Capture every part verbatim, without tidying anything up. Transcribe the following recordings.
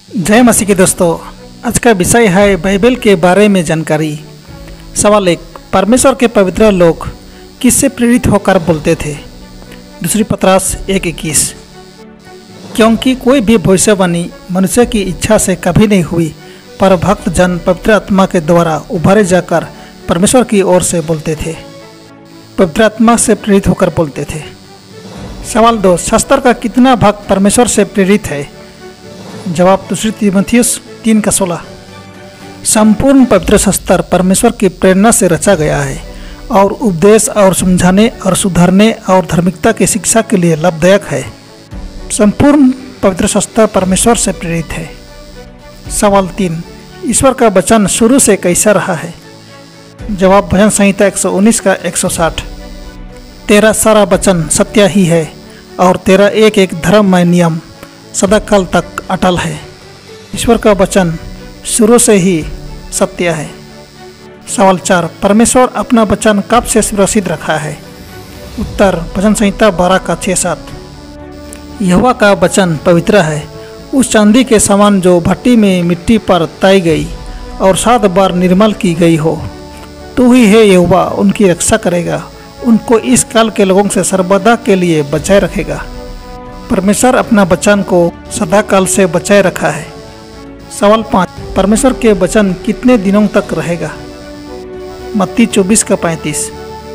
जय मसीह के दोस्तों, आज का विषय है बाइबल के बारे में जानकारी। सवाल एक, परमेश्वर के पवित्र लोग किससे प्रेरित होकर बोलते थे? दूसरी पतरस एक इक्कीस। क्योंकि कोई भी भविष्यवाणी मनुष्य की इच्छा से कभी नहीं हुई, पर भक्त जन पवित्र आत्मा के द्वारा उभारे जाकर परमेश्वर की ओर से बोलते थे। पवित्र आत्मा से प्रेरित होकर बोलते थे। सवाल दो, शास्त्र का कितना भाग परमेश्वर से प्रेरित है? जवाब दूसरी तीमुथियुस तीन का सोलह। संपूर्ण पवित्र शास्त्र परमेश्वर की प्रेरणा से रचा गया है और उपदेश और समझाने और सुधारने और धार्मिकता की शिक्षा के लिए लाभदायक है। संपूर्ण पवित्र शास्त्र परमेश्वर से प्रेरित है। सवाल तीन, ईश्वर का वचन शुरू से कैसा रहा है? जवाब भजन संहिता एक सौ उन्नीस का एक सौ साठ। तेरा सारा वचन सत्य ही है और तेरा एक एक धर्ममय नियम सदाकाल तक अटल है। ईश्वर का वचन शुरू से ही सत्य है। सवाल चार, परमेश्वर अपना वचन कब से सुरक्षित रखा है? उत्तर भजन संहिता बारह का छः सात। यहोवा का वचन पवित्र है, उस चांदी के समान जो भट्टी में मिट्टी पर ताई गई और सात बार निर्मल की गई हो। तू ही है यहोवा, उनकी रक्षा करेगा, उनको इस काल के लोगों से सर्वदा के लिए बचाए रखेगा। परमेश्वर अपना वचन को सदा काल से बचाए रखा है। सवाल पाँच, परमेश्वर के वचन कितने दिनों तक रहेगा? मत्ती चौबीस का पैंतीस।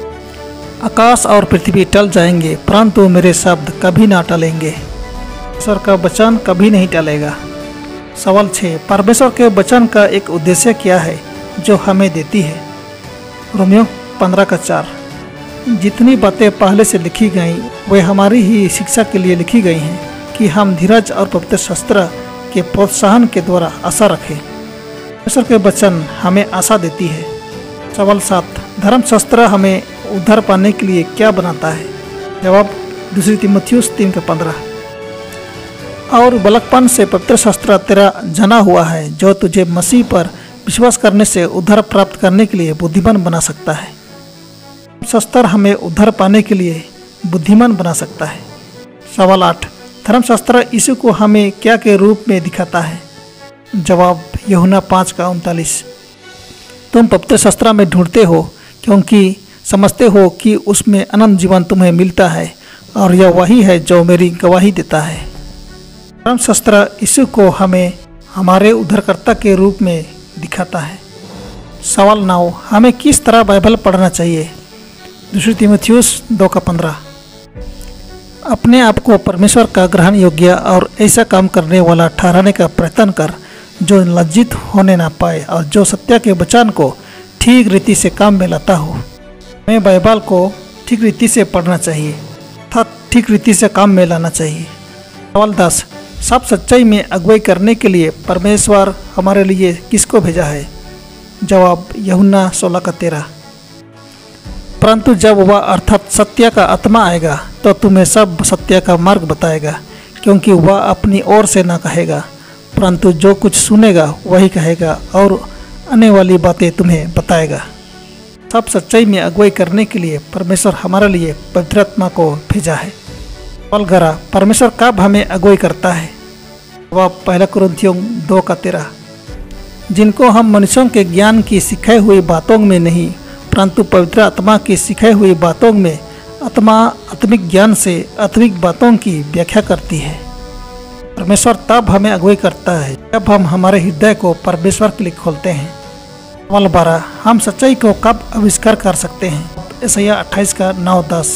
आकाश और पृथ्वी टल जाएंगे, परंतु मेरे शब्द कभी ना टलेंगे। परमेश्वर का वचन कभी नहीं टलेगा। सवाल छः, परमेश्वर के वचन का एक उद्देश्य क्या है जो हमें देती है? रोमियो पंद्रह का चार। जितनी बातें पहले से लिखी गई वे हमारी ही शिक्षा के लिए लिखी गई हैं कि हम धीरज और पवित्र शास्त्र के प्रोत्साहन के द्वारा आशा रखें। परमेश्वर के वचन हमें आशा देती है। सवाल सात, धर्मशास्त्र हमें उद्धार पाने के लिए क्या बनाता है? जवाब दूसरी तीमुथियुस तीन का पंद्रह। और बालकपन से पवित्र शास्त्र तेरा जना हुआ है, जो तुझे मसीह पर विश्वास करने से उद्धार प्राप्त करने के लिए बुद्धिमान बना सकता है। शास्त्र हमें उद्धार पाने के लिए बुद्धिमान बना सकता है। सवाल आठ, धर्मशास्त्र यीशु को हमें क्या के रूप में दिखाता है? जवाब यूहन्ना पाँच का उनतालीस। तुम पवित्र शास्त्र में ढूंढते हो क्योंकि समझते हो कि उसमें अनंत जीवन तुम्हें मिलता है, और यह वही है जो मेरी गवाही देता है। धर्मशास्त्र यीशु को हमें हमारे उद्धारकर्ता के रूप में दिखाता है। सवाल नौ, हमें किस तरह बाइबल पढ़ना चाहिए? दूसरी तीमुथियुस दो का पंद्रह। अपने आप को परमेश्वर का ग्रहण योग्य और ऐसा काम करने वाला ठहराने का प्रयत्न कर जो लज्जित होने ना पाए और जो सत्य के वचन को ठीक रीति से काम में लाता हो। हमें बाइबल को ठीक रीति से पढ़ना चाहिए तथा ठीक रीति से काम में लाना चाहिए। सवाल दस, सब सच्चाई में अगुवाई करने के लिए परमेश्वर हमारे लिए किसको भेजा है? जवाब यूहन्ना सोलह का तेरह। परंतु जब वह अर्थात सत्य का आत्मा आएगा तो तुम्हें सब सत्य का मार्ग बताएगा, क्योंकि वह अपनी ओर से ना कहेगा, परंतु जो कुछ सुनेगा वही कहेगा और आने वाली बातें तुम्हें बताएगा। सब सच्चाई में अगुवाई करने के लिए परमेश्वर हमारे लिए पवित्र आत्मा को भेजा है। सवाल ग्यारह, परमेश्वर कब हमें अगुवाई करता है? जवाब पहला कुरिन्थियों दो का तेरह। जिनको हम मनुष्यों के ज्ञान की सिखाई हुई बातों में नहीं, परंतु पवित्र आत्मा की सिखाई हुई बातों में आत्मा आत्मिक ज्ञान से आत्मिक बातों की व्याख्या करती है। परमेश्वर तब हमें अगुवाई करता है जब हम हमारे हृदय को परमेश्वर के लिए खोलते हैं। सवाल बारह, हम सच्चाई को कब आविष्कार कर सकते हैं? यशायाह अट्ठाईस का नौ दस।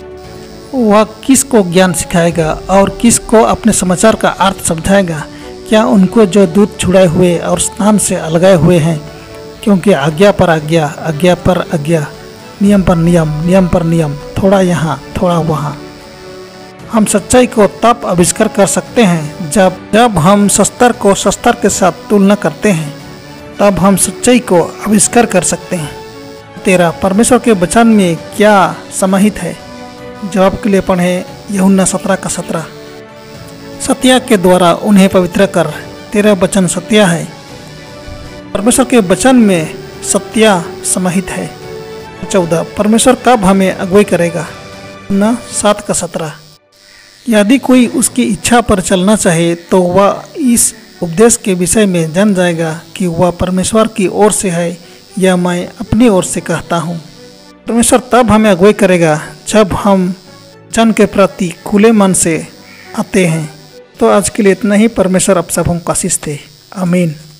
वह किसको ज्ञान सिखाएगा और किसको अपने समाचार का अर्थ समझाएगा? क्या उनको जो दूध छुड़ाए हुए और स्नान से अलगाए हुए हैं? क्योंकि आज्ञा पर आज्ञा, आज्ञा पर आज्ञा, नियम पर नियम, नियम पर नियम, थोड़ा यहाँ थोड़ा वहाँ। हम सच्चाई को तब आविष्कार कर सकते हैं जब जब हम शास्त्र को शास्त्र के साथ तुलना करते हैं, तब हम सच्चाई को आविष्कार कर सकते हैं। तेरा, परमेश्वर के वचन में क्या समाहित है? जवाब के लिए पढ़ें यूहन्ना सत्रह का सत्रह। सत्य के द्वारा उन्हें पवित्र कर, तेरा वचन सत्य है। परमेश्वर के वचन में सत्य समाहित है। चौदह, परमेश्वर कब हमें अगुवाई करेगा? न सात का सत्रह। यदि कोई उसकी इच्छा पर चलना चाहे तो वह इस उपदेश के विषय में जान जाएगा कि वह परमेश्वर की ओर से है या मैं अपनी ओर से कहता हूँ। परमेश्वर तब हमें अगुवाई करेगा जब हम वचन के प्रति खुले मन से आते हैं। तो आज के लिए इतना ही। परमेश्वर आप सबको आशीष दे। आमीन।